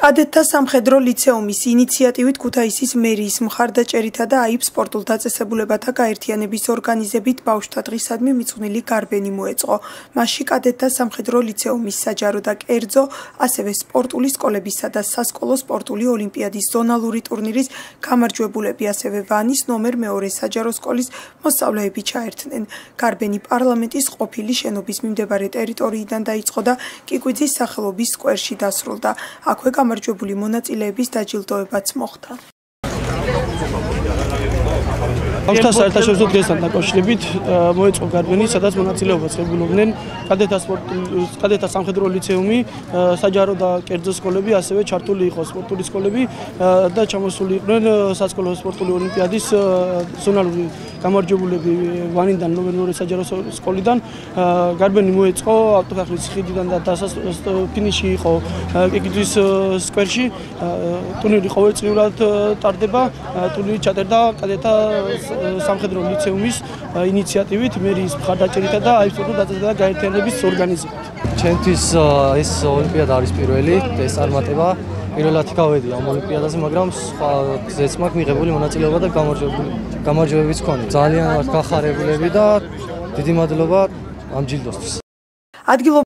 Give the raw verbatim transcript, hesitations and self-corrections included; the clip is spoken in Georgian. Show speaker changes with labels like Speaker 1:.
Speaker 1: კადეტთა სამხედრო ლიცეუმის ინიციატივით ქუთაისის მერიის მხარდაჭერითა და აიბ სპორტულ დაწესებულებათა გაერთიანების ორგანიზებით ბავშვთა დღისადმი მიძღვნილი გარბენი მოეწყო. მასში კადეტთა სამხედრო ლიცეუმის საჯარო და კერძო, ასევე სპორტული სკოლებისა და სასკოლო სპორტული ოლიმპიადის ზონალური ტურნირის გამარჯვებულები, ასევე ვანის ნომერ მეორე საჯარო სკოლის მოსწავლეები ჩაერთნენ. გარბენი პარლამენტის ყოფილი შენობის მიმდებარე ტერიტორიიდან დაიწყო და კიკვიძის სახელობის სკვერში დასრულდა. აქვე გამარჯვებული მონაწილეების დაჯილდოებაც მოხდა.
Speaker 2: ბავშვთა საერთაშორისო დღესთან დაკავშირებით მოეწყო გარბენი, სადაც მონაწილეობას ღებულობდნენ კადეტთა სამხედრო ლიცეუმი, საჯარო და კერძო სკოლები, ასევე ჩართული იყო სპორტული სკოლები და ჩამოსული იყვნენ სასკოლო სპორტული ოლიმპიადის ზონალური გამარჯვებულები ვანიდან ნომერ მეორე საჯარო სკოლიდან. გარბენი მოეწყო ავტოქახლის ხიდიდან და ფინიში იყო კიკვიძის სკვერში. ტურნირი ყოველწლიურად ტარდება. ტურნირი ჩატარდა კადეტთა სამხედრო ლიცეუმის ინიციატივით, მერიის მხარდაჭერითა და აიბ სპორტულ დაწესებულებათა გაერთიანების ორგანიზებით.
Speaker 3: ჩემთვის ეს ოლიმპიადა არის პირველი, ეს წარმატება. პირველად გავედი ამ ოლიმპიადაზე, მაგრამ სხვა გზებიც მაქვს მიღებული მონაწილეობა და გამარჯვებებიც მქონდა. ძალიან ვართ გახარებულები და დიდი მადლობა ამ ჯილდოსთვის.